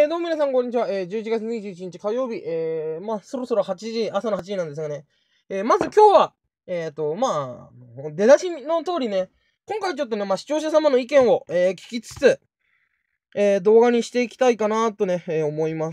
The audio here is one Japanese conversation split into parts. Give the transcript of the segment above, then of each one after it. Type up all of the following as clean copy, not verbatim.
どうも皆さん、こんにちは。11月21日火曜日、そろそろ8時、朝の8時なんですがね。まず今日は、出だしの通りね、今回ちょっとね、視聴者様の意見を、聞きつつ、動画にしていきたいかなとね、思います。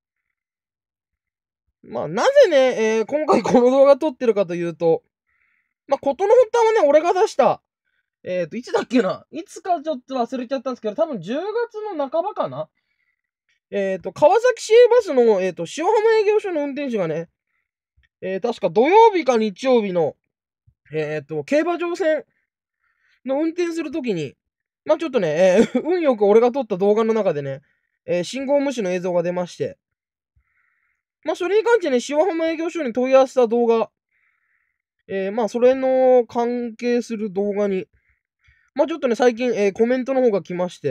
なぜね、今回この動画撮ってるかというと、事の発端はね、俺が出した、いつだっけな、いつかちょっと忘れちゃったんですけど、多分10月の半ばかな。川崎市営バスの、塩浜営業所の運転手がね、確か土曜日か日曜日の、競馬場線の運転するときに、ちょっとね、運よく俺が撮った動画の中でね、信号無視の映像が出まして、それに関してね、塩浜営業所に問い合わせた動画、それの関係する動画に、ちょっとね、最近、コメントの方が来まして、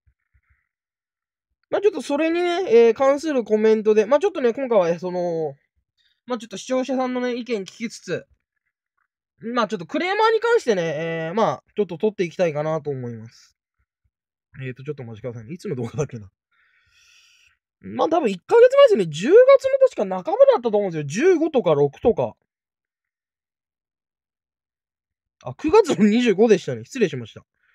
ちょっとそれにね、関するコメントで、ちょっとね、今回は、ちょっと視聴者さんのね、意見聞きつつ、ちょっとクレーマーに関してね、ちょっと撮っていきたいかなと思います。ちょっとお待ちくださいね。いつの動画だっけな。多分1ヶ月前ですね。10月の確か半ばだったと思うんですよ。15とか6とか。9月の25でしたね。失礼しました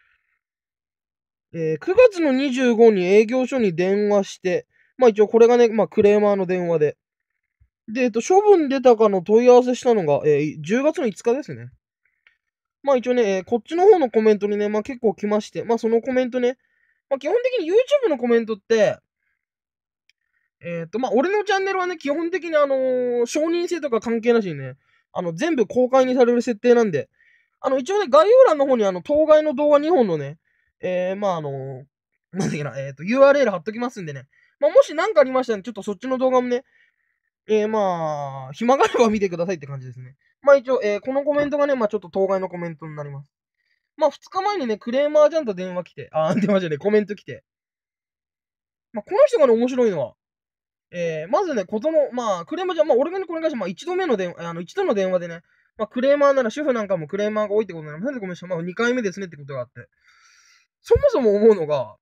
。9月の25に営業所に電話して、一応これがね、クレーマーの電話で。で、処分出たかの問い合わせしたのが、10月の5日ですね。一応ね、こっちの方のコメントにね、結構来まして、そのコメントね、基本的に YouTube のコメントって、俺のチャンネルはね、基本的に承認制とか関係なしにね、全部公開にされる設定なんで、一応ね、概要欄の方に当該の動画2本のね、なんだっけな、URL 貼っときますんでね、もし何かありましたら、ちょっとそっちの動画もね、暇があれば見てくださいって感じですね。一応、このコメントがね、ちょっと当該のコメントになります。2日前にね、クレーマーちゃんと電話来て、電話じゃねえ、コメント来て。この人がね、面白いのは、まずね、クレーマーじゃん、俺がね、これに関して、一度の電話でね、クレーマーなら主婦なんかもクレーマーが多いってことなら、なんでごめんなさい、2回目ですねってことがあって。そもそも思うのが、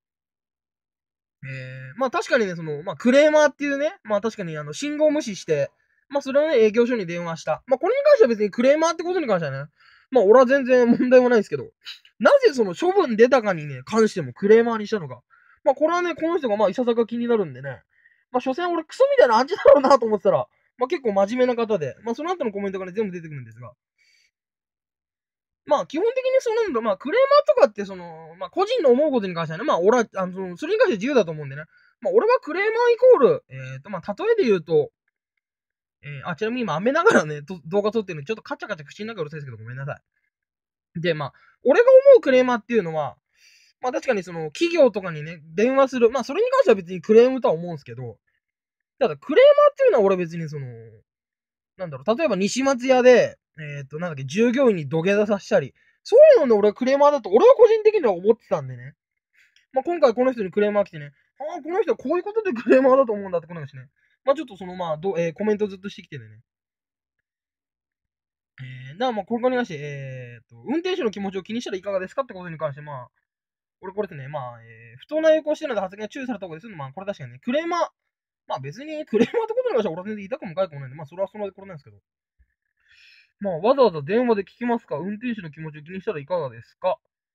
確かにね、クレーマーっていうね、確かに信号無視して、それをね、営業所に電話した。これに関しては別にクレーマーってことに関してはね、俺は全然問題もないですけど、なぜその処分出たかにね、関してもクレーマーにしたのか。これはね、この人がいささか気になるんでね、所詮俺クソみたいな感じだろうなと思ってたら、結構真面目な方で、その後のコメントがね、全部出てくるんですが、基本的にその、クレーマーとかって、個人の思うことに関してはね、俺は、それに関して自由だと思うんでね。俺はクレーマーイコール、例えで言うと、ちなみに今、雨ながらね、動画撮ってるのに、ちょっとカチャカチャ口の中うるさいですけど、ごめんなさい。で、俺が思うクレーマーっていうのは、確かに企業とかにね、電話する。それに関しては別にクレームとは思うんですけど、ただ、クレーマーっていうのは俺別に例えば西松屋で、従業員に土下座させたり、そういうのね、俺はクレーマーだと、俺は個人的には思ってたんでね。今回この人にクレーマー来てね、この人はこういうことでクレーマーだと思うんだってことなんですね。ちょっとコメントずっとしてきててね。これに関して、運転手の気持ちを気にしたらいかがですかってことに関して、俺これですね、不当な影響してるので発言が注意された方がでするのこれ確かにね、クレーマー、別にクレーマーってことに関しては俺は全然痛くもかゆくもないんで、それはそれでこれなんですけど。わざわざ電話で聞きますか？運転手の気持ちを気にしたらいかがですか？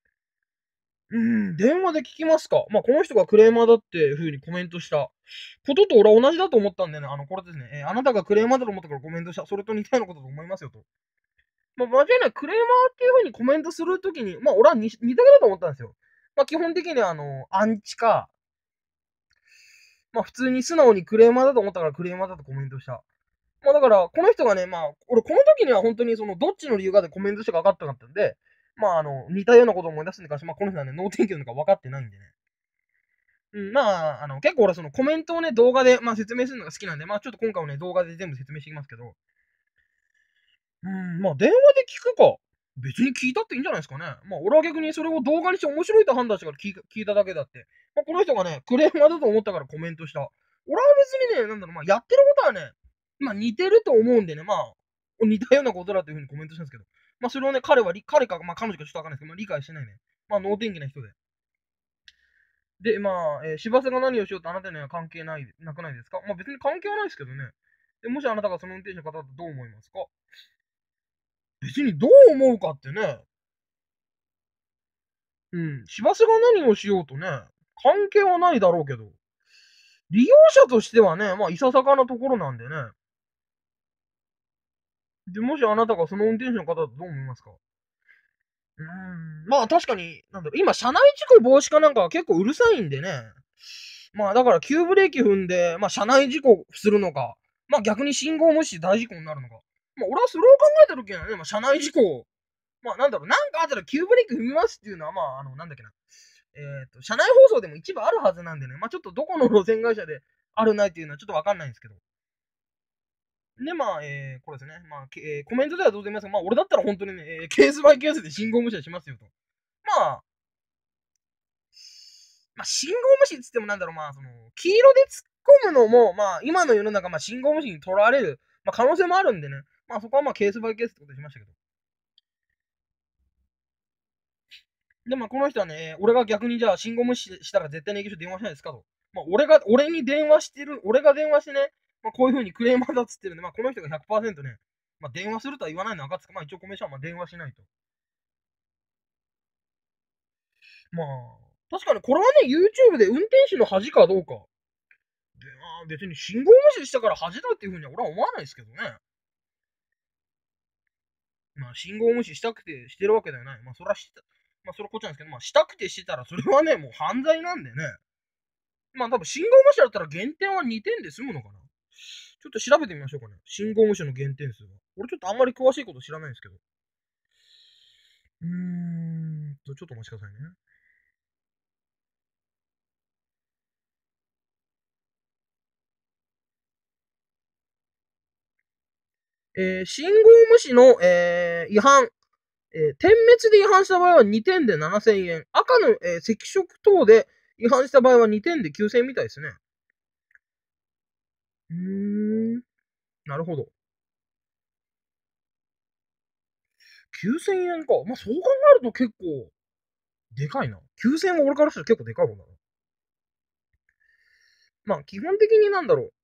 電話で聞きますか？この人がクレーマーだっていう風にコメントしたことと俺は同じだと思ったんでね、これですね、あなたがクレーマーだと思ったからコメントした。それと似たようなことと思いますよと。間違いない、クレーマーっていう風にコメントするときに、俺は似ただと思ったんですよ。基本的にはアンチか、普通に素直にクレーマーだと思ったからクレーマーだとコメントした。だから、この人がね、俺この時には本当にどっちの理由がでコメントしてか分かったかったんで、似たようなことを思い出すんでかし、この人はね、脳天気なのか分かってないんでね。結構俺コメントをね、動画で、説明するのが好きなんで、ちょっと今回はね、動画で全部説明していきますけど、電話で聞くか。別に聞いたっていいんじゃないですかね。俺は逆にそれを動画にして面白いと判断してから聞いただけだって。この人がね、クレーマーだと思ったからコメントした。俺は別にね、やってることはね、似てると思うんでね、似たようなことだというふうにコメントしたんですけど、それをね、彼か、彼女かちょっとわかんないですけど、理解してないね。能天気な人で。 で、まあ、市バスが何をしようとあなたには関係なくないですか？まあ別に関係はないですけどね。で、もしあなたがその運転手の方だとどう思いますか？別にどう思うかってね、うん、市バスが何をしようとね、関係はないだろうけど、利用者としてはね、まあ、いささかなところなんでね。で、もしあなたがその運転手の方だとどう思いますか？まあ確かに、なんだろう、今、車内事故防止かなんかは結構うるさいんでね。まあだから急ブレーキ踏んで、まあ車内事故するのか、まあ逆に信号無視で大事故になるのか。まあ俺はそれを考えた時にはね、まあ車内事故、まあなんだろう、なんかあったら急ブレーキ踏みますっていうのは、まあなんだっけな。車内放送でも一部あるはずなんでね、まあちょっとどこの路線会社であるないっていうのはちょっとわかんないんですけど。で、まあ、これですね。まあ、コメントではどうでもいいますが、まあ俺だったら本当にね、ケースバイケースで信号無視はしますよと。まあ、信号無視って言ってもなんだろう、まあ、その、黄色で突っ込むのも、まあ、今の世の中、まあ、信号無視に取られる、まあ、可能性もあるんでね。まあ、そこはまあ、ケースバイケースってことにしましたけど。で、まあ、この人はね、俺が逆にじゃあ、信号無視したら絶対に駅所電話しないですかと。まあ、俺に電話してる、俺が電話してね、まあ、こういう風にクレーマーだっつってるんで、まあ、この人が100%ね、まあ、電話するとは言わないのは分かつか、まあ、一応コメントはまあ、電話しないと。まあ、確かにこれはね、YouTube で運転手の恥かどうか。で、まあ、別に信号無視したから恥だっていう風には俺は思わないですけどね。まあ、信号無視したくてしてるわけではない。まあ、それはまあ、それはこっちなんですけど、まあ、したくてしてたら、それはね、もう犯罪なんでね。まあ、多分、信号無視だったら減点は2点で済むのかな。ちょっと調べてみましょうかね。信号無視の減点数は。俺ちょっとあんまり詳しいこと知らないんですけど。ちょっとお待ちくださいね。信号無視の、違反。点滅で違反した場合は2点で7000円。赤の、赤色等で違反した場合は2点で9000円みたいですね。なるほど。9000円か。まあ、そう考えると結構、でかいな。9000円は俺からしたら結構でかい方だな。まあ、基本的になんだろう。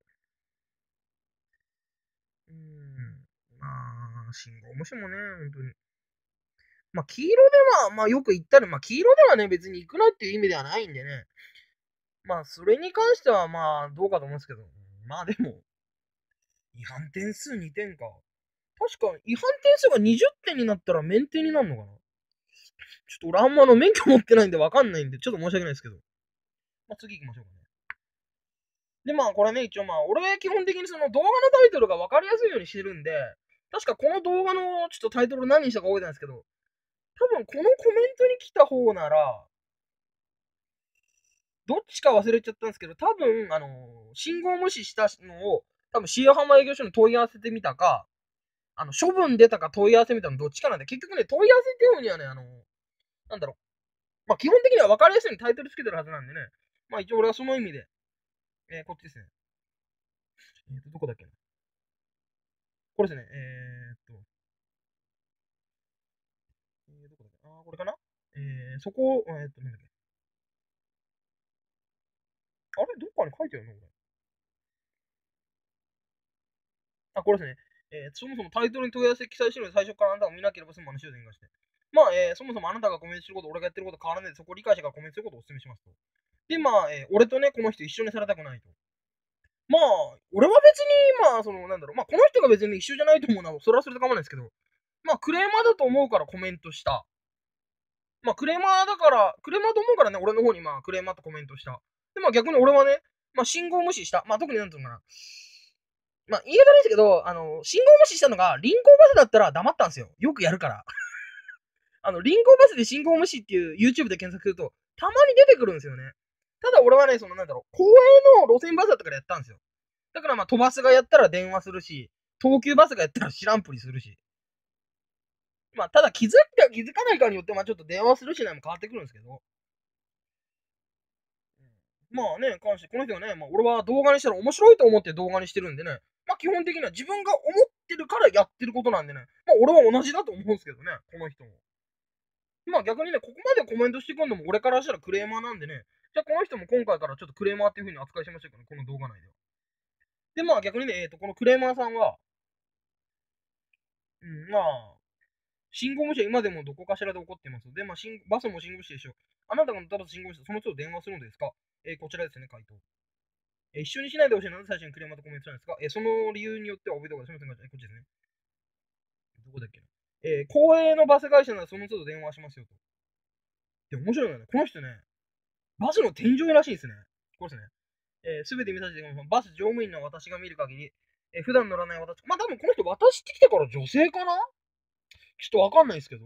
まあ、信号無視もね、本当に。まあ、黄色では、まあ、よく言ったら、まあ、黄色ではね、別に行くなっていう意味ではないんでね。まあ、それに関しては、まあ、どうかと思うんですけど。まあ、でも、違反点数2点か。確か、違反点数が20点になったら免停になるのかな。ちょっと俺あんま免許持ってないんでわかんないんで、ちょっと申し訳ないですけど。まあ、次行きましょうかね。で、まあ、これね、一応まあ、俺は基本的にその動画のタイトルが分かりやすいようにしてるんで、確かこの動画のちょっとタイトル何にしたか覚えてないんですけど、多分このコメントに来た方なら、どっちか忘れちゃったんですけど、多分、信号無視したのを、多分、塩浜営業所に問い合わせてみたか、処分出たか問い合わせみたのどっちかなんで、結局ね、問い合わせっていうのにはね、なんだろう。まあ、基本的には分かりやすいようにタイトルつけてるはずなんでね。まあ、一応俺はその意味で、こっちですね。どこだっけな。これですね。どこだっけこれかなそこ、なんだっけあれどっかに書いてあるのこれ。これですね。そもそもタイトルに問い合わせ記載してるので最初からあなたが見なければ済む話をできまして。まあ、そもそもあなたがコメントすること、俺がやってること変わらないで、そこを理解してからコメントすることをお勧めしますと。で、まあ、俺とね、この人一緒にされたくないと。まあ、俺は別に、まあ、なんだろう、まあ、この人が別に一緒じゃないと思うのは、それはそれで構わないですけど、まあ、クレーマーだと思うからコメントした。まあ、クレーマーだから、クレーマーと思うからね、俺の方にまあ、クレーマーとコメントした。で、まあ逆に俺はね、まあ信号無視した。まあ特になんていうのかな。まあ言い方ですけど、信号無視したのが臨行バスだったら黙ったんですよ。よくやるから。臨行バスで信号無視っていう YouTube で検索すると、たまに出てくるんですよね。ただ俺はね、なんだろう、公営の路線バスだったからやったんですよ。だからまあ、飛ばすがやったら電話するし、東急バスがやったら知らんぷりするし。まあ、ただ気づくか気づかないかによって、まあちょっと電話するしないも変わってくるんですけど。まあね、関して、この人はね、まあ俺は動画にしたら面白いと思って動画にしてるんでね、まあ基本的には自分が思ってるからやってることなんでね、まあ俺は同じだと思うんですけどね、この人も。 まあ逆にね、ここまでコメントしてくるのも俺からしたらクレーマーなんでね、じゃあこの人も今回からちょっとクレーマーっていう風に扱いしましょうかね、この動画内では。で、まあ逆にね、このクレーマーさんは、まあ、信号無視は今でもどこかしらで起こっています。で、まあ、バスも信号無視でしょう。あなたが乗ったバス信号無視でその都度電話するのですか？こちらですね、回答。一緒にしないでほしいので最初にクレーマーとコメントしたんですが、その理由によっては覚えてください。すみません、こっちですね。どこだっけな。公営のバス会社ならその都度電話しますよと。で、面白いのね。この人ね、バスの添乗員らしいですね。これですね。すべて見させてください。バス乗務員の私が見る限り、普段乗らない私、まあ多分この人渡してきてから女性かな、ちょっとわかんないですけど、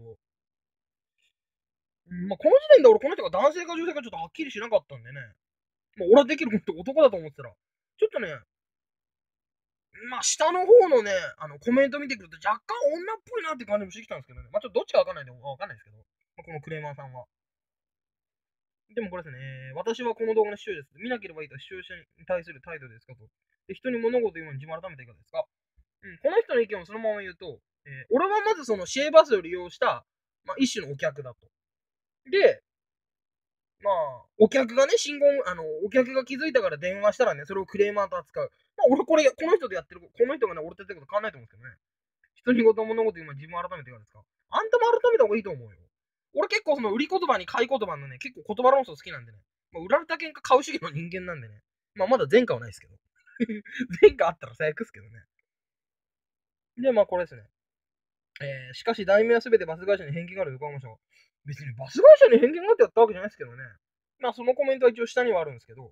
まあこの時点で俺この人が男性か女性かちょっとはっきりしなかったんでね。まあ俺はできること男だと思ってたら、ちょっとね、まあ下の方のね、コメント見てくると若干女っぽいなって感じもしてきたんですけどね。まあちょっとどっちかわかんないんでわかんないですけど、まあ、このクレーマーさんは。でもこれですね、私はこの動画の視聴者です。見なければいいと視聴者に対する態度ですかと。で、人に物事を言うのに自分改めていかがですか？この人の意見をそのまま言うと、俺はまずそのシェーバスを利用した、まあ、一種のお客だと。で、まあ、お客がね、お客が気づいたから電話したらね、それをクレーマーと扱う。まあ、俺これ、この人とやってる、この人がね、俺とやってること変わんないと思うんですけどね。人に物事言うのに自分改めていかがですか？あんたも改めた方がいいと思うよ。俺結構その売り言葉に買い言葉のね、結構言葉論争好きなんでね。まあ、売られた喧嘩買う主義の人間なんでね。まあ、まだ前科はないですけど。前科あったら最悪ですけどね。で、まあ、これですね。しかし、題名はすべてバス会社に偏見がある横浜省。別にバス会社に偏見があってやったわけじゃないですけどね。まあ、そのコメントは一応下にはあるんですけど、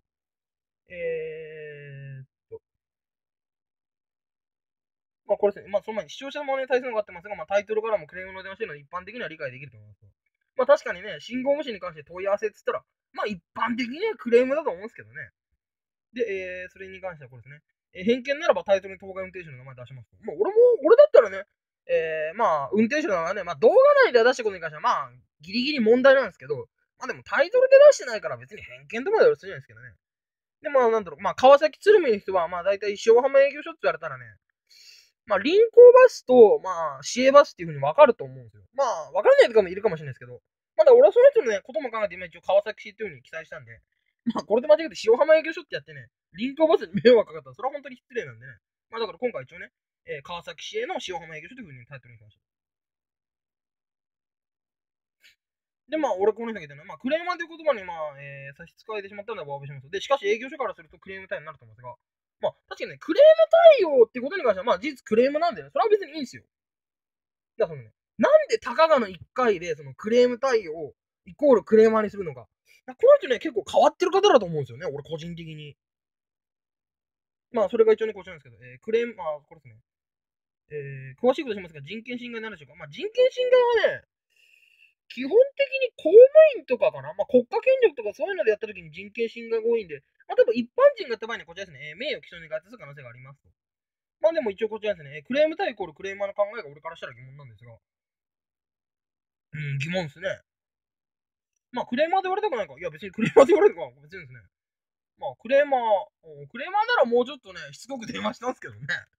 まあ、これですね。まあ、その前に視聴者の問題に対するのがあってますが、まあ、タイトルからもクレームの電話しているのは一般的には理解できると思います。まあ、確かにね、信号無視に関して問い合わせって言ったら、まあ、一般的にはクレームだと思うんですけどね。で、それに関してはこれですね。偏見ならばタイトルに当該運転手の名前出しますと。まあ、俺だったらね、まあ、運転手の名前ね、まあ、動画内で出したことに関しては、まあ、ギリギリ問題なんですけど、まあでもタイトルで出してないから別に偏見とまではするじゃないですけどね。で、まあ、なんだろう、まあ、川崎鶴見の人は、まあ、大体、塩浜営業所って言われたらね、まあ、臨港バスと、まあ、市営バスっていう風に分かると思うんですよ。まあ、分からないとかもいるかもしれないですけど、まだ俺はその人のね、ことも考えて今一応川崎市っていう風に記載したんで、まあ、これで間違えて塩浜営業所ってやってね、臨港バスに迷惑かかったら、それは本当に失礼なんでね。まあ、だから今回一応ね、川崎市営の塩浜営業所という風にタイトルにしました。で、まあ、俺この人が言ったのは、まあ、クレーマーという言葉に、まあ、差し支えてしまったのでお詫びします。で、しかし営業所からするとクレーム対応になると思うんですが、まあ、確かにね、クレーム対応ってことに関しては、まあ、事実クレームなんでね、それは別にいいんですよ。だからそのね、なんでたかがの1回で、そのクレーム対応イコールクレーマーにするのか。この人ね、結構変わってる方だと思うんですよね、俺個人的に。まあ、それが一応ね、こちらなんですけど、クレーム、まあ、これですね。詳しいことしますが、人権侵害になるでしょうか。まあ、人権侵害はね、基本的に公務員とかかな、まあ、国家権力とかそういうのでやった時に人権侵害が多いんで、まあ、多分一般人がやった場合にこちらですね、名誉毀損に該当する可能性がありますと。まあでも一応こちらですね、クレーム対イコールクレーマーの考えが俺からしたら疑問なんですが、疑問ですね。まあクレーマーで言われたくないか。いや別にクレーマーで言われるか。別にですね。まあクレーマー、クレーマーならもうちょっとね、しつこく電話したんですけどね。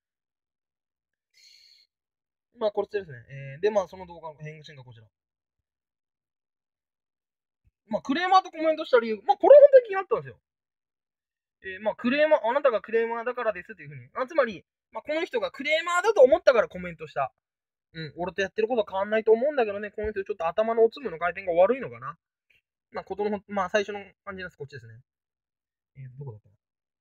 まあこれですね。でまあその動画の返信がこちら。まあクレーマーとコメントした理由。まあこれ本当に気になったんですよ。まあ、クレーマー、あなたがクレーマーだからですっていうふうに。つまり、まあ、この人がクレーマーだと思ったからコメントした。俺とやってることは変わんないと思うんだけどね、この人ちょっと頭のおつむの回転が悪いのかな。まあ、ことの、まあ、最初の感じです。こっちですね。どこだったかな。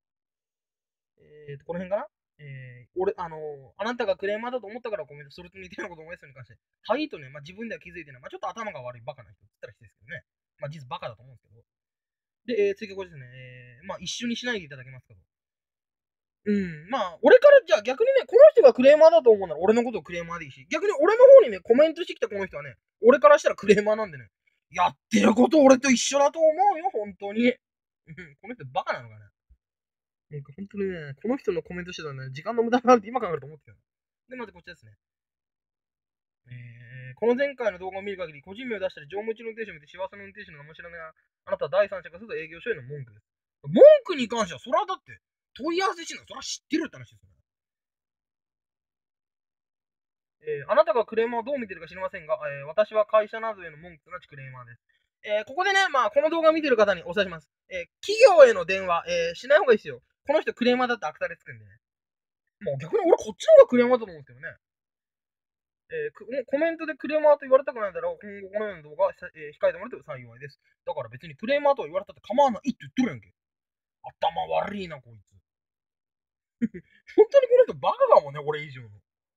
この辺かな。あなたがクレーマーだと思ったからコメント、それと似たようなことを思いするに関して、はいとね、まあ、自分では気づいてない。まあ、ちょっと頭が悪いバカな人って言ったら失礼ですけどね。まあ、実バカだと思うんですけど。で、次がこれですね。まあ、一緒にしないでいただけますかと。まあ、俺からじゃあ逆にね、この人がクレーマーだと思うなら俺のことをクレーマーでいいし、逆に俺の方にね、コメントしてきたこの人はね、俺からしたらクレーマーなんでね、やってること俺と一緒だと思うよ、本当に。この人バカなのかな。なんか本当にね、この人のコメントしてたらね、時間の無駄だなって今考えると思ってたよ。で、まずこっちですね。この前回の動画を見る限り、個人名を出したり、乗務中の運転手を見て、幸せの運転手の名も知らないあなたは第三者がすると営業所への文句です。文句に関しては、それはだって、問い合わせしない。それは知ってるって話ですよね。 あなたがクレーマーをどう見てるか知りませんが、私は会社などへの文句なきクレーマーです。ここでね、まあ、この動画を見てる方にお伝えします。企業への電話、しない方がいいですよ。この人クレーマーだって悪態でつくんでね。もう逆に俺こっちの方がクレーマーだと思うんですけどね。コメントでクレーマーと言われたくないだろう。今後このような動画は、控えてもらうと幸いです。だから別にクレーマーと言われたって構わないって言っとるやんけ。頭悪いな、こいつ。本当にこの人バカかもね、俺以上の。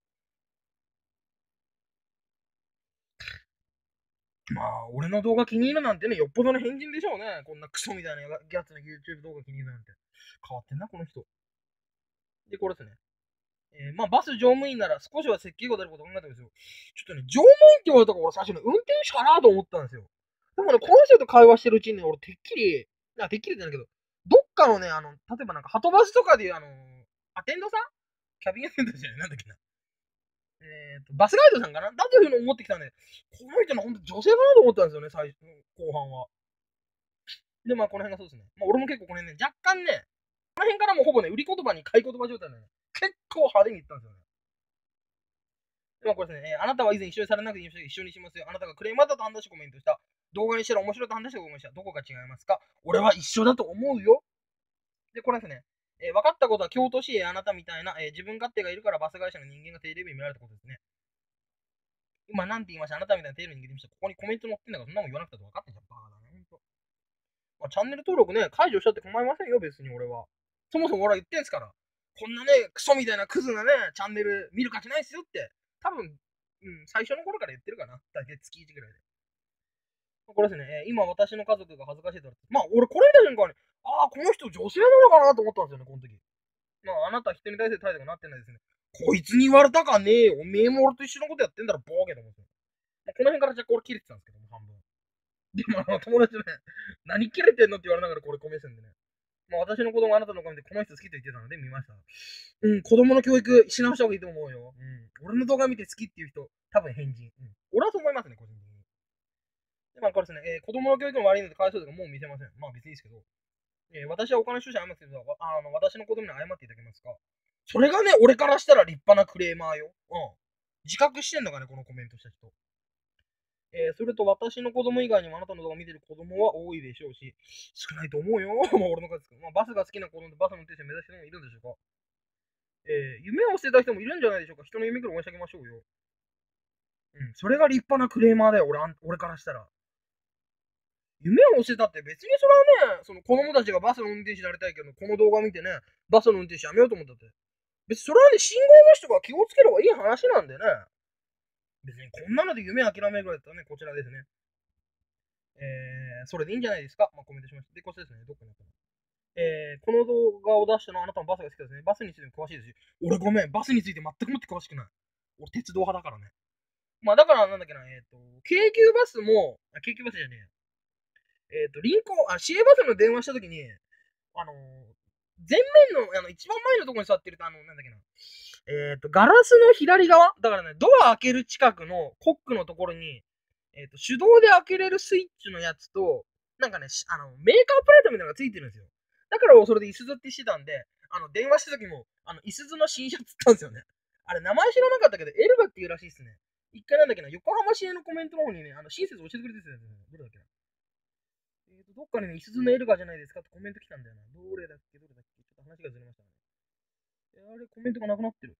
まあ、俺の動画気に入るなんてね、よっぽどの変人でしょうね。こんなクソみたいなやつの YouTube 動画気に入るなんて。変わってんな、この人。で、これですね。まあ、バス乗務員なら少しは設計が出ることを考えたんですよ。ちょっとね、乗務員って言われたから俺最初ね、運転手かなと思ったんですよ。でもね、この人と会話してるうちにね、俺てっきり、てっきりじゃないけど、どっかのね、例えばなんか、はとバスとかでいう、アテンドさんキャビンアテンドじゃないなんだっけな。バスガイドさんかなだというふうに思ってきたんで、この人の本当女性かなと思ったんですよね、後半は。で、まあ、この辺がそうですね。まあ、俺も結構この辺ね、若干ね、この辺からもうほぼね、売り言葉に買い言葉状態でね、結構派手に言ったんですよね。まあ、これですね、あなたは以前一緒にされなくて一緒にしますよ。あなたがクレーマーだと判断しコメントした。動画にしたら面白いと判断してコメントした。どこが違いますか？俺は一緒だと思うよ。で、これですね、分かったことは京都市へあなたみたいな、自分勝手がいるからバス会社の人間が低レベルに見られたことですね。今なんて言いました？あなたみたいな低レベルに見てみました。ここにコメント載ってんだからそんなもん言わなくても分かってんじゃん。バカだね。ほんと。まあ、チャンネル登録ね、解除したって構いませんよ、別に俺は。そもそも俺は言ってんすから。こんなね、クソみたいなクズなね、チャンネル見る価値ないっすよって。多分、最初の頃から言ってるかな。だけ月1ぐらいで。これですね、今私の家族が恥ずかしいだろ。まあ、俺これ見た瞬間に、ああ、この人女性なのかなと思ったんですよね、この時。まあ、あなた人に対する態度がなってないですね。こいつに言われたかねえよ。おめえも俺と一緒のことやってんだろ、ボーケと思って。まあ、この辺から若干俺切れてたんですけども、半分。でも友達ね、何切れてんのって言われながらこれコメントんでね。まあ、私の子供あなたの顔見てこの人好きと言ってたので見ました。子供の教育し直した方がいいと思うよ。俺の動画見て好きっていう人、多分変人。俺はそう思いますね、個人的に。で、まあ、これですね、子供の教育の悪いので返そうとかもう見せません。まあ別にいいですけど、私はお金収支謝って言うと、私の子供に謝っていただけますか？それがね、俺からしたら立派なクレーマーよ。自覚してんのかね、このコメントした人。それと私の子供以外にもあなたの動画を見てる子供は多いでしょうし、少ないと思うよ。まあ俺の数ですけど、まあバスが好きな子供でバスの運転手を目指してる人もいるんでしょうか？夢を捨てた人もいるんじゃないでしょうか？人の夢から応援してあげましょうよ。それが立派なクレーマーだよ、俺からしたら。夢を捨てたって別にそれはね、その子供たちがバスの運転手になりたいけど、この動画見てね、バスの運転手やめようと思ったって。別にそれはね、信号無視とか気をつければいい話なんでね。別にこんなので夢諦めるぐらいだったらね、こちらですね。それでいいんじゃないですか。まあ、コメントしました。で、こちらですね。どっかにあったの。この動画を出したのはあなたもバスが好きですね。バスについても詳しいですし。俺ごめん、バスについて全くもって詳しくない。俺鉄道派だからね。まあだからなんだっけな、京急バスも、京急バスじゃねえ。市営バスの電話したときに、あのー前面の、一番前のところに座ってると、なんだっけな。ガラスの左側だからね、ドア開ける近くのコックのところに、手動で開けれるスイッチのやつと、なんかね、メーカープレートみたいなのがついてるんですよ。だからそれでイスズってしてたんで、電話した時も、イスズの新車つったんですよね。あれ、名前知らなかったけど、エルガっていうらしいっすね。一回なんだっけな、横浜市営のコメントの方にね、親切教えてくれてたやつね。どれだっけな。どっかにね、イスズのエルガじゃないですかってコメント来たんだよな。どれだっけちょっと話がずれましたね。あれ、コメントがなくなってる。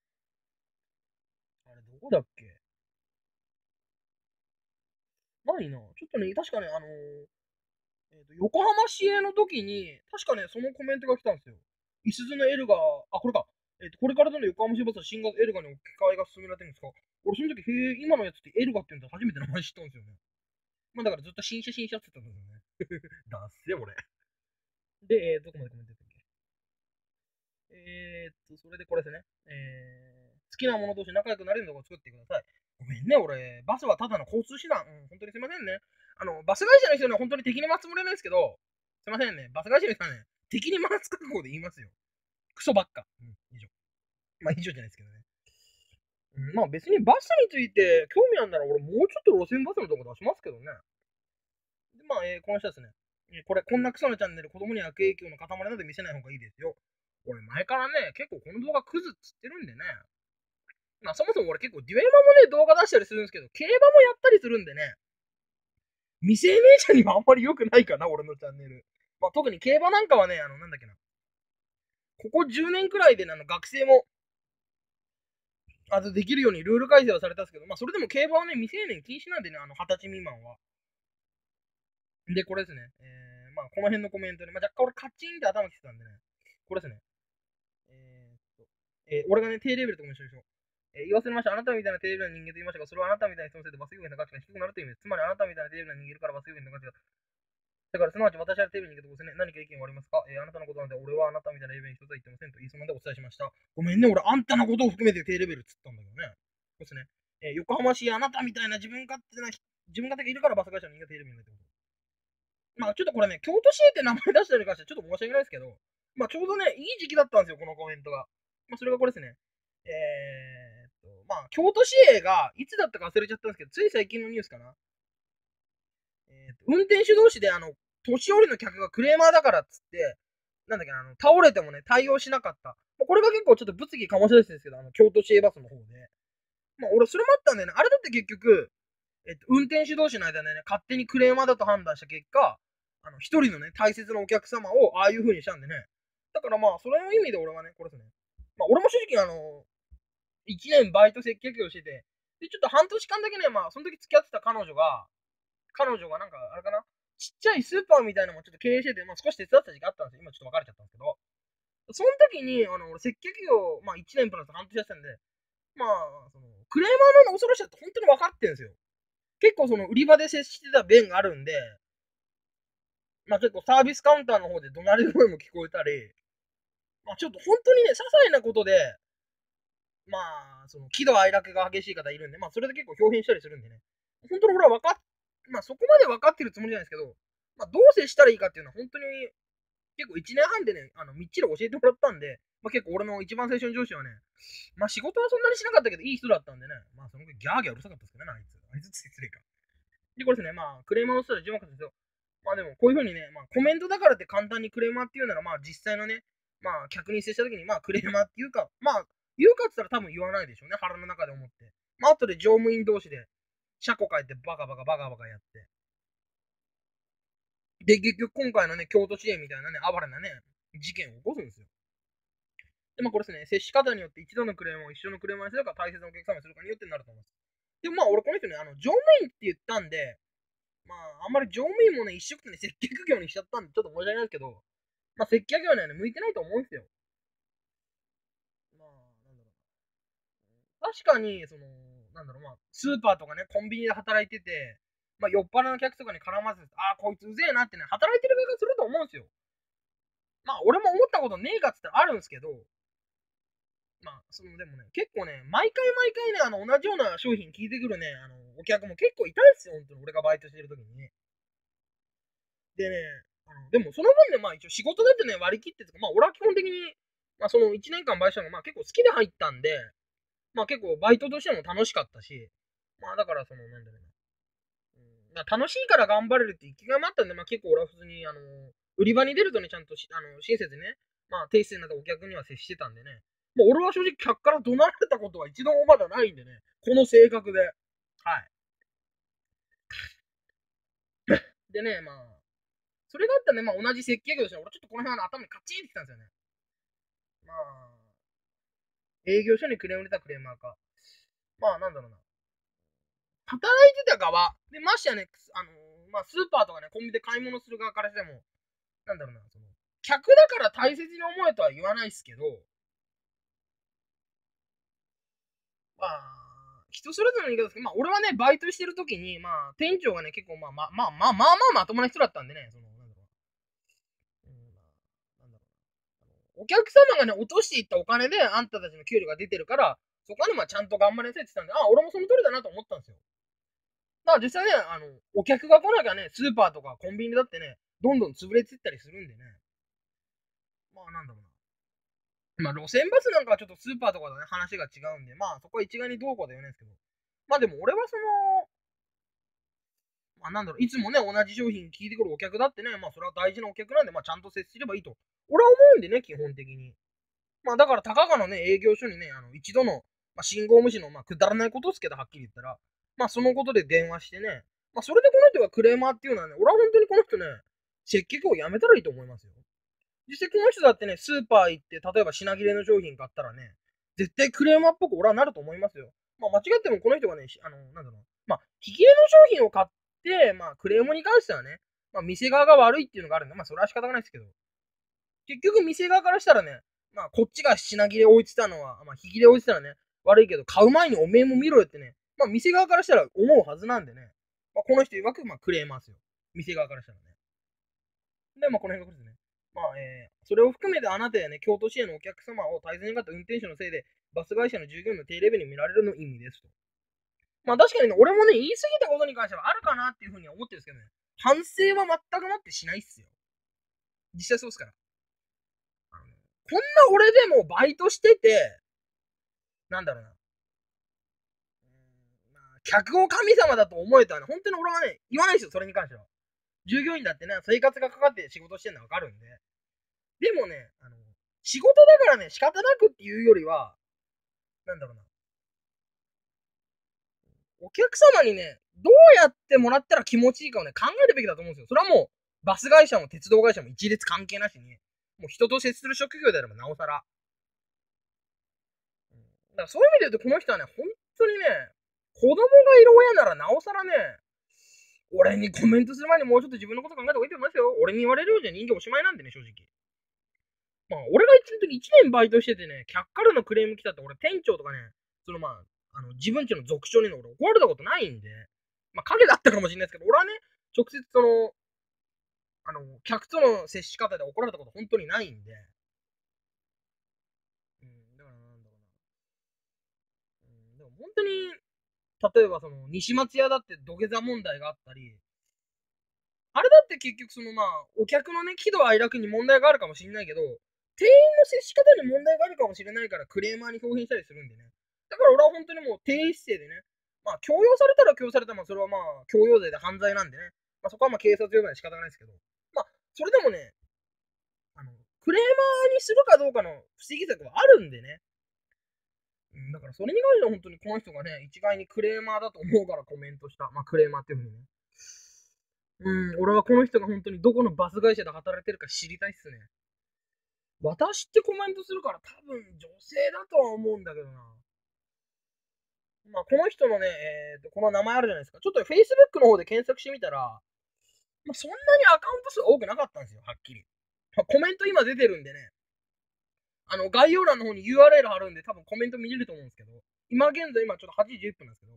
あれ、どこだっけないな。ちょっとね、確かね、横浜市営の時に、確かね、そのコメントが来たんですよ。いすゞのエルガこれか。これからどんどん横浜市バスは新型エルガに置き換えが進められてるんですか？俺、その時、今のやつってエルガって言うんだ初めて名前知ったんですよね。まあ、だからずっと新車って言ったんですよね。だっせ、俺。で、どこまでコメントやったっけ？それでこれですね。好きなもの同士仲良くなれるのを作ってください。ごめんね、俺、バスはただの交通手段。本当にすいませんね。バス会社の人には本当に敵に回すつもりないですけど、すいませんね。バス会社の人はね、敵に回す覚悟で言いますよ。クソばっか。以上。まあ、以上じゃないですけどね。まあ別にバスについて興味あるなら俺もうちょっと路線バスのとこ出しますけどね。で、まあ、この人ですね。こんなクソなチャンネル、子供に悪影響の塊なので見せない方がいいですよ。俺前からね、結構この動画クズっつってるんでね。 まあそもそも俺結構デュエマもね、動画出したりするんですけど、競馬もやったりするんでね、未成年者にもあんまり良くないかな、俺のチャンネル。まあ特に競馬なんかはね、なんだっけな。ここ10年くらいで学生も、できるようにルール改正はされたんですけど、まあそれでも競馬はね、未成年禁止なんでね、20歳未満は。で、これですね。まあこの辺のコメントで、まあ若干俺カチンって頭きてたんでね、これですね。俺がね、低レベルとかも一緒でしょ。言わせました。あなたみたいな低レベルな人間と言いましたが、それはあなたみたいな人のせいで罰ゲームの価値が低くなるという意味です。つまりあなたみたいな低レベルな人間いるから罰ゲームの価値が。だから、すなわち私は低レベルに人間とですね、何か意見はありますか？あなたのことなんで、俺はあなたみたいなレベルに人とは言ってませんと言いそうなんでお伝えしました。ごめんね、俺あんたのことを含めて低レベルっつったんだけどね。そうですね。横浜市あなたみたいな自分勝手がいるからバス会社の人間が低レベルになってこと。まあちょっとこれね、京都市って名前出したりかしてちょっと申し訳ないですけど、まあちょうどね、いい時期だったんですよ、このコメントが。まあそれがこれですね。まあ京都市営がいつだったか忘れちゃったんですけど、つい最近のニュースかな。運転手同士で年寄りの客がクレーマーだからっつって、なんだっけ、倒れてもね、対応しなかった。これが結構ちょっと物議かもしれないですけど、京都市営バスの方で。まあ俺それもあったんだよね。あれだって結局、運転手同士の間でね、勝手にクレーマーだと判断した結果、一人のね、大切なお客様をああいう風にしたんでね。だからまあ、それの意味で俺はね、これですね。まあ、俺も正直1年バイト接客業してて、で、ちょっと半年間だけね、まあ、その時付き合ってた彼女がなんか、あれかな、ちっちゃいスーパーみたいなのもちょっと経営してて、まあ少し手伝った時期あったんですよ。今ちょっと別れちゃったんですけど。その時に、俺接客業、まあ1年プラス半年やってたんで、まあ、クレーマーの恐ろしさって本当に分かってるんですよ。結構売り場で接してた弁があるんで、まあ結構サービスカウンターの方で怒鳴り声も聞こえたり、まあちょっと本当にね、些細なことで、まあ、喜怒哀楽が激しい方いるんで、まあそれで結構表現したりするんでね。本当に俺はまあそこまで分かってるつもりじゃないですけど、まあどう接したらいいかっていうのは本当に結構1年半でね、みっちり教えてもらったんで、まあ結構俺の一番最初の上司はね、まあ仕事はそんなにしなかったけどいい人だったんでね、まあその時ギャーギャーうるさかったですけどね、あいつ。あいつって失礼か。で、これですね、まあクレーマーの人は順番ですよ。まあでも、こういう風にね、まあコメントだからって簡単にクレーマーっていうなら、まあ実際のね、まあ客に接した時に、まあクレーマーっていうか、まあ、言うかって言ったら多分言わないでしょうね、腹の中で思って。まあ後で乗務員同士で、車庫帰ってバカバカバカバカやって。で、結局今回のね、京都市営みたいなね、暴れなね、事件を起こすんですよ。で、まあこれですね、接し方によって一度のクレーマーを一緒のクレーマーにするか、大切なお客様にするかによってなると思います。でもまあ俺この人ね、乗務員って言ったんで、まあ、あんまり乗務員もね、一色で、ね、接客業にしちゃったんで、ちょっと申し訳ないですけど、まあ、接客業にはね、向いてないと思うんですよ。まあ、なんだろう。確かに、なんだろう、まあ、スーパーとかね、コンビニで働いてて、まあ、酔っ払いの客とかに絡まず、ああ、こいつうぜえなってね、働いてる側がすると思うんですよ。まあ、俺も思ったことねえかって言ったらあるんですけど、まあ、でもね、結構ね、毎回毎回ね、同じような商品聞いてくるね、お客も結構いたんですよ、本当に。俺がバイトしてる時にね。でね、でもその分ね、まあ一応仕事だってね、割り切ってとか、まあ俺は基本的に、まあその1年間バイトしたのが、まあ結構好きで入ったんで、まあ結構バイトとしても楽しかったし、まあだからなんだろうな。まあ、楽しいから頑張れるって生きがいもあったんで、まあ結構俺は普通に、売り場に出るとね、ちゃんと親切にね、まあ低姿勢になったお客には接してたんでね。まあ俺は正直客から怒鳴られたことは一度もまだないんでね、この性格で。はい。でね、まあ、それがあったらね、まあ同じ設計業ですね、俺ちょっとこの辺は頭にカチンってきたんですよね。まあ、営業所にクレーム入れたクレーマーか。まあ、なんだろうな。働いてた側。で、ましてやね、まあ、スーパーとかね、コンビニで買い物する側からしても、なんだろうな、客だから大切に思えとは言わないですけど、まあ、人それぞれの言い方ですけど、まあ、俺はね、バイトしてる時に、まあ、店長がね、結構、まともな人だったんでね、なんだろう、なんだろう、お客様がね、落としていったお金で、あんたたちの給料が出てるから、そこはね、まあ、ちゃんと頑張れって言ってたんで、あ、俺もその通りだなと思ったんですよ。だから実際ね、お客が来なきゃね、スーパーとかコンビニだってね、どんどん潰れていったりするんでね。まあなんだろうな。まあ路線バスなんかはちょっとスーパーとかとね、話が違うんで、まあそこは一概にどうこうではないですけど。まあでも俺はまあなんだろう、いつもね、同じ商品聞いてくるお客だってね、まあそれは大事なお客なんで、まあちゃんと接すればいいと。俺は思うんでね、基本的に。まあだから、たかがのね、営業所にね、一度の、 まあ、信号無視の、まあ、くだらないことですけど、はっきり言ったら。まあ、そのことで電話してね。まあ、それでこの人がクレーマーっていうのはね、俺は本当にこの人ね、接客をやめたらいいと思いますよ。実際この人だってね、スーパー行って、例えば品切れの商品買ったらね、絶対クレーマーっぽく俺はなると思いますよ。まあ、間違ってもこの人がね、なんだろう。まあ、引き入れの商品を買って、まあ、クレームに関してはね、まあ、店側が悪いっていうのがあるんで、まあ、それは仕方がないですけど、結局店側からしたらね、まあ、こっちが品切れ置いてたのは、まあ、引き入れ置いてたらね、悪いけど、買う前におめえも見ろよってね、まあ、店側からしたら思うはずなんでね、まあ、この人曰く、まあ、クレーマーですよ。店側からしたらね。で、まあ、この辺がこれですね。まあ、それを含めてあなたやね、京都市へのお客様を大切にかった運転手のせいで、バス会社の従業員の低レベルに見られるの意味ですと。まあ、確かにね、俺もね、言い過ぎたことに関してはあるかなっていうふうには思ってるんですけどね、反省は全くもってしないっすよ。実際そうっすから。こんな俺でもバイトしてて、なんだろうな。まあ、客を神様だと思えたらね、本当に俺はね、言わないですよ、それに関しては。従業員だってね、生活がかかって仕事してるのはわかるんで。でもね、仕事だからね、仕方なくっていうよりは、なんだろうな。お客様にね、どうやってもらったら気持ちいいかをね、考えるべきだと思うんですよ。それはもう、バス会社も鉄道会社も一律関係なしに、もう人と接する職業であればなおさら。だからそういう意味で言うと、この人はね、本当にね、子供がいる親ならなおさらね、俺にコメントする前にもうちょっと自分のこと考えた方がいいと思いますよ。俺に言われるようじゃ人間おしまいなんでね、正直。まあ、俺が1年バイトしててね、客からのクレーム来たって俺店長とかね、そのまあ、自分家の属長に俺怒られたことないんで、まあ影だったかもしれないですけど、俺はね、直接客との接し方で怒られたこと本当にないんで、だからなんだろうな。でも本当に、例えばその、西松屋だって土下座問題があったり、あれだって結局そのまあ、お客のね、喜怒哀楽に問題があるかもしれないけど、店員の接し方に問題があるかもしれないからクレーマーに表現したりするんでね。だから俺は本当にもう低姿勢でね、まあ強要されたら強要されたら、まあそれはまあ強要罪で犯罪なんでね。まあそこはまあ警察呼ばない仕方がないですけど。まあ、それでもね、クレーマーにするかどうかの不思議策はあるんでね。だからそれに関しては本当にこの人がね、一概にクレーマーだと思うからコメントした。まあクレーマーっていうふうにね。俺はこの人が本当にどこのバス会社で働いてるか知りたいっすね。私ってコメントするから多分女性だとは思うんだけどな。まあ、この人のね、この名前あるじゃないですか。ちょっと Facebook の方で検索してみたら、まあ、そんなにアカウント数多くなかったんですよ、はっきり。まあ、コメント今出てるんでね、概要欄の方に URL 貼るんで多分コメント見れると思うんですけど、今現在、今ちょっと8時11分なんですけど、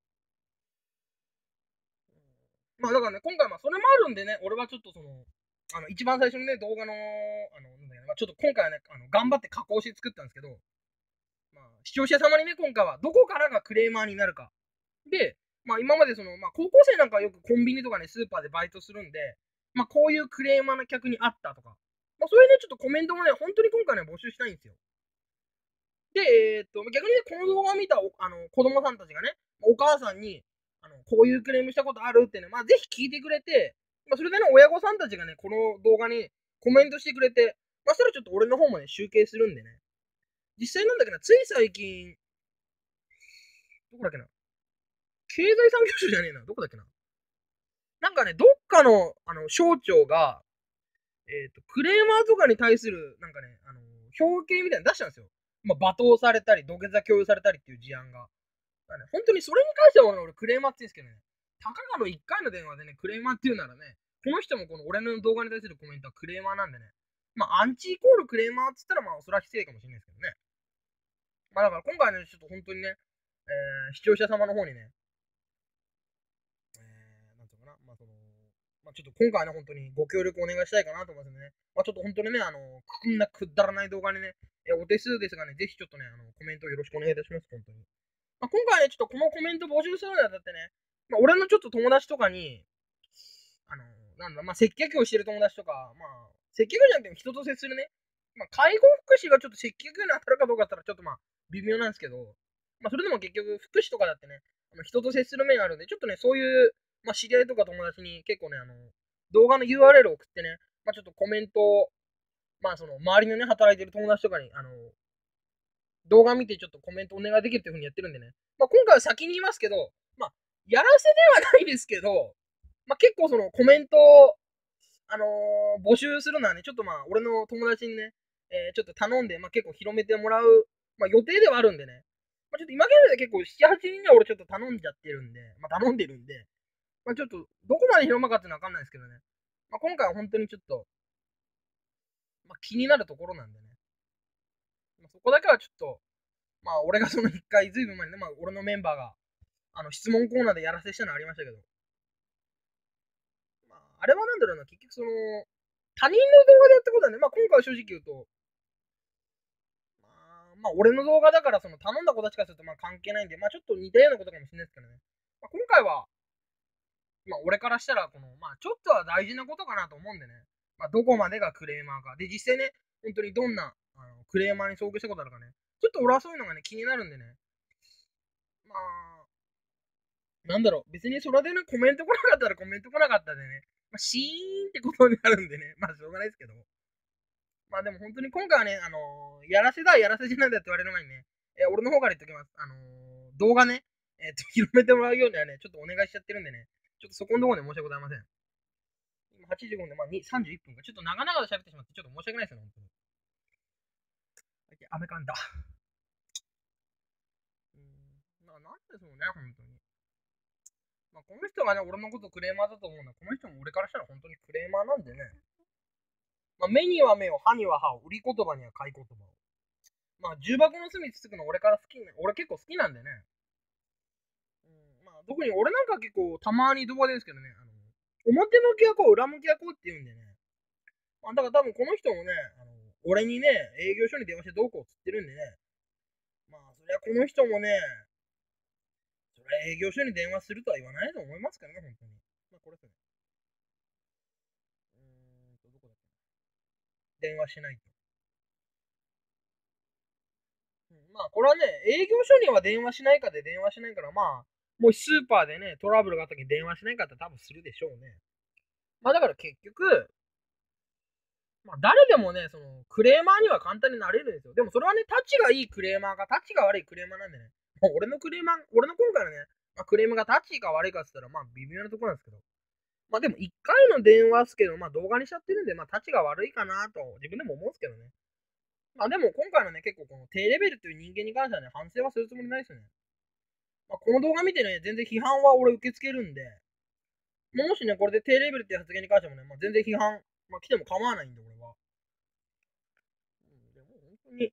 まあだからね、今回まあそれもあるんでね、俺はちょっとその、一番最初にね、動画の、なんだっけな、まあ、ちょっと今回はね、頑張って加工して作ったんですけど、まあ、視聴者様にね、今回はどこからがクレーマーになるか。で、まあ今までその、まあ高校生なんかはよくコンビニとかね、スーパーでバイトするんで、まあこういうクレーマーな客にあったとか、まあそういうね、ちょっとコメントもね、本当に今回ね、募集したいんですよ。で、逆にね、この動画を見た子供さんたちがね、お母さんに、こういうクレームしたことあるってね、まあぜひ聞いてくれて、まあそれでね、親御さんたちがね、この動画にコメントしてくれて、まあそしたらちょっと俺の方もね、集計するんでね。実際なんだっけな、つい最近、どこだっけな、経済産業省じゃねえな、どこだっけな。なんかね、どっかの、省庁が、クレーマーとかに対する、なんかね、表敬みたいなの出したんですよ。まあ、罵倒されたり、土下座共有されたりっていう事案が。ね、本当にそれに関しては俺クレーマーって言うんですけどね、たかがの1回の電話でね、クレーマーって言うならね、この人もこの俺の動画に対するコメントはクレーマーなんでね、まあ、アンチイコールクレーマーって言ったら、まあ、それは失礼かもしれないですけどね。まあ、だから今回ね、ちょっと本当にね、視聴者様の方にね、なんていうのかな、まあ、まあ、ちょっと今回はね、本当にご協力お願いしたいかなと思いますね。まあ、ちょっと本当にね、こんなくだらない動画にね、お手数ですがね、ぜひちょっとね、コメントよろしくお願いいたします、本当に。まあ、今回ね、ちょっとこのコメント募集するにあたってね、まあ、俺のちょっと友達とかに、なんだ、まあ、接客をしてる友達とか、まあ、接客じゃなくても人と接するね、まあ、介護福祉がちょっと接客に当たるかどうかだったら、ちょっとまあ、微妙なんですけど、まあ、それでも結局、福祉とかだってね、人と接する面あるんで、ちょっとね、そういう、まあ、知り合いとか友達に結構ね、動画の URL を送ってね、まあ、ちょっとコメントを、まあ、その、周りのね、働いてる友達とかに、 動画見てちょっとコメントお願いできるっていう風にやってるんでね。まあ、今回は先に言いますけど、まあ、やらせではないですけど、まあ、結構そのコメントを、募集するのはね、ちょっとまあ、俺の友達にね、ちょっと頼んで、まあ、結構広めてもらう、まあ、予定ではあるんでね。まあ、ちょっと今現在で結構7、8人には俺ちょっと頼んじゃってるんで、まあ、頼んでるんで、まあ、ちょっと、どこまで広まるかっていうのはわかんないですけどね。まあ、今回は本当にちょっと、まあ、気になるところなんでね。まあ、そこだけはちょっと、まあ、俺がその一回、ずいぶん前にね、まあ、俺のメンバーが、質問コーナーでやらせしたのありましたけど、まあ、あれはなんだろうな、結局その、他人の動画でやったことはね、まあ、今回は正直言うと、まあ、俺の動画だから、その、頼んだ子たちからすると、まあ、関係ないんで、まあ、ちょっと似たようなことかもしれないですけどね。まあ、今回は、まあ、俺からしたら、この、まあ、ちょっとは大事なことかなと思うんでね。まあ、どこまでがクレーマーか。で、実際ね、本当にどんな、クレーマーに遭遇したことあるかね。ちょっと俺はそういうのがね、気になるんでね。まあ、なんだろう、別にそれでね、コメント来なかったらコメント来なかったでね、まあ、シーンってことになるんでね、まあ、しょうがないですけど。まあ、でも本当に今回はね、やらせだ、やらせじゃないんだって言われる前にね、俺の方から言っときます。動画ね、広めてもらうようにはね、ちょっとお願いしちゃってるんでね、ちょっとそこのところで申し訳ございません。今85分で、まあ、31分か。ちょっと長々と喋ってしまって、ちょっと申し訳ないですよね、本当に。雨かんだ。なんでしょうね、本当に。まあ、この人がね、俺のことクレーマーだと思うのは、この人も俺からしたら本当にクレーマーなんでね。まあ、目には目を、歯には歯を、売り言葉には買い言葉を。まあ、重箱の隅つつくの俺から好きね。俺結構好きなんでね。まあ、特に俺なんか結構たまに動画ですけどね、表向きはこう、裏向きはこうって言うんでね。まあ、だから多分この人もね、俺にね、営業所に電話してどうこうっつってるんでね。まあ、そりゃこの人もね、それ営業所に電話するとは言わないと思いますからね、本当に。まあ、これですね。どこだっけな。電話しないと。まあ、これはね、営業所には電話しないかで電話しないから、まあ、もしスーパーでね、トラブルがあった時に電話しないかって多分するでしょうね。まあ、だから結局、まあ、誰でもね、その、クレーマーには簡単になれるんですよ。でもそれはね、タチがいいクレーマーか、タチが悪いクレーマーなんでね。もう俺のクレーマー、俺の今回のね、まあ、クレームがタチが悪いかって言ったら、まあ、微妙なところなんですけど。まあでも、1回の電話っすけど、まあ動画にしちゃってるんで、まあ、タチが悪いかなと、自分でも思うんですけどね。まあでも、今回のね、結構この低レベルという人間に関してはね、反省はするつもりないですよね。まあ、この動画見てね、全然批判は俺受け付けるんで、もしね、これで低レベルっていう発言に関してもね、まあ、全然批判、まあ、来ても構わないんで、俺は。でも本当に、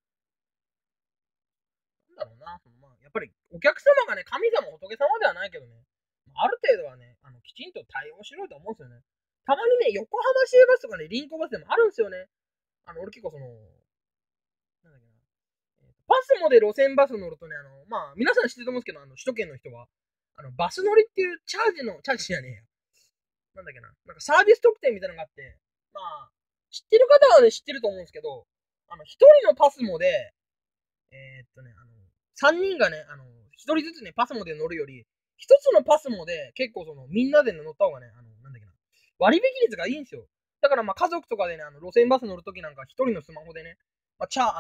なんだろうな、まあ、やっぱりお客様がね、神様、仏様ではないけどね、ある程度はね、きちんと対応しろと思うんですよね。たまにね、横浜市営バスとかね、臨港バスでもあるんですよね。俺結構その、なんだっけな、パスモで路線バス乗るとね、まあ、皆さん知ってると思うんですけど、首都圏の人は、バス乗りっていうチャージじゃねえや。なんだっけな、なんかサービス特典みたいなのがあって、まあ、知ってる方はね、知ってると思うんですけど、一人のパスモで、3人がね、1人ずつね、パスモで乗るより、1つのパスモで結構その、みんなで乗った方がね、なんだっけな、割引率がいいんですよ。だからまあ家族とかでね、路線バス乗るときなんか1人のスマホでね、まあ、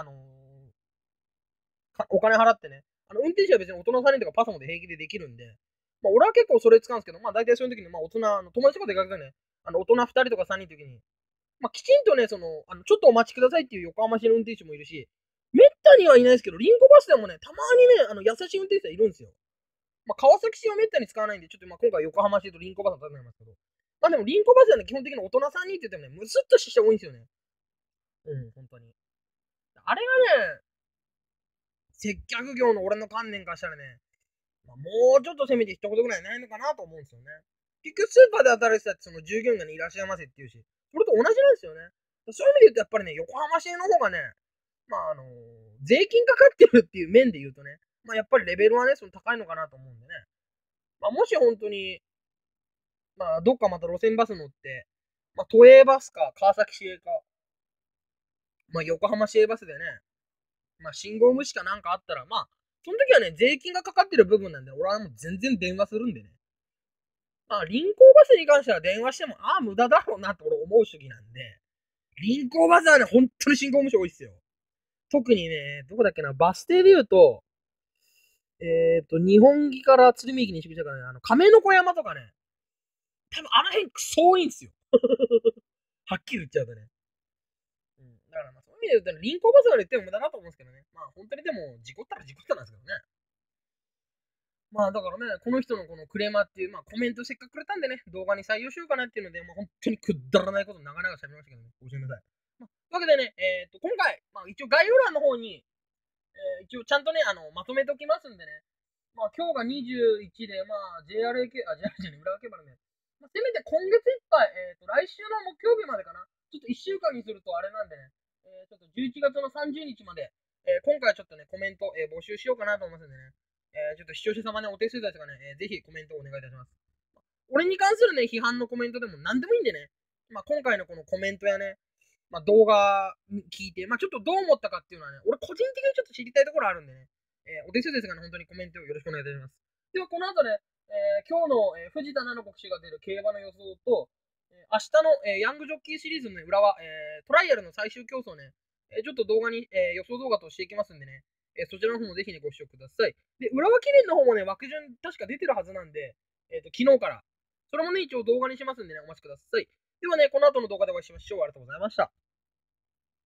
お金払ってね、運転手は別に大人3人とかパスモで平気でできるんで、まあ俺は結構それ使うんですけど、まあ大体そういう時に、まあ大人、友達とか出かけたね、大人2人とか3人の時に、まあ、きちんとね、その、ちょっとお待ちくださいっていう横浜市の運転手もいるし、めったにはいないですけど、リンコバスでもね、たまにね、優しい運転手がいるんですよ。まあ、川崎市はめったに使わないんで、ちょっとまあ今回横浜市とリンコバスを尋ねますけど。まあでもリンコバスはね、基本的に大人3人って言ってもね、むすっとした人多いんですよね。うん、本当に。あれがね、接客業の俺の観念からしたらね、まあ、もうちょっとせめて一言ぐらいないのかなと思うんですよね。結局スーパーで働いてたってその従業員がね、いらっしゃいませって言うし、それと同じなんですよね。そういう意味で言うとやっぱりね、横浜市の方がね、まあ税金かかってるっていう面で言うとね、まあやっぱりレベルはね、その高いのかなと思うんでね。まあもし本当に、まあどっかまた路線バス乗って、まあ都営バスか川崎市営か、まあ横浜市営バスでね、まあ信号無視かなんかあったら、まあ、その時はね、税金がかかってる部分なんで、俺はもう全然電話するんでね。まあ、臨港バスに関しては電話しても、ああ、無駄だろうなって俺思う主義なんで、臨港バスはね、本当に信号無視多いっすよ。 特にね、どこだっけな、バス停で言うと、日本木から鶴見駅に宿舎からね、亀の子山とかね、多分あの辺クソ多いんすよ。はっきり言っちゃうとね。うん。だからまあそういう意味で言うと、臨港バスが言っても無駄だと思うんですけどね。まあ本当にでも、事故ったら事故ったなんですけどね。まあだからね、この人のこのクレーマーっていう、まあコメントせっかくくれたんでね、動画に採用しようかなっていうので、まあ本当にくだらないこと長々喋りましたけどね、ごめんなさい。まあ、というわけでね、今回、まあ一応概要欄の方に、一応ちゃんとね、まとめておきますんでね、まあ今日が21で、まあ JR じゃね、浦和競馬ね、まあ、せめて今月いっぱい、来週の木曜日までかな、ちょっと1週間にするとあれなんでね、ちょっと11月の30日まで、今回はちょっとね、コメント、募集しようかなと思いますんでね、ちょっと視聴者様ね、お手数ですがね、ぜひコメントをお願いいたします。俺に関するね、批判のコメントでも何でもいいんでね、まあ今回のこのコメントやね、まあ動画聞いて、まあちょっとどう思ったかっていうのはね、俺個人的にちょっと知りたいところあるんでね、お手数ですがね、本当にコメントをよろしくお願いいたします。ではこの後ね、今日の、藤田七子騎手が出る競馬の予想と、明日の、ヤングジョッキーシリーズの、ね、裏は、トライアルの最終競争ね、ちょっと動画に、予想動画としていきますんでね、そちらの方もぜひね、ご視聴ください。で、浦和記念の方もね、枠順確か出てるはずなんで、昨日から。それもね、一応動画にしますんでね、お待ちください。ではね、この後の動画でお会いしましょう。ありがとうございました。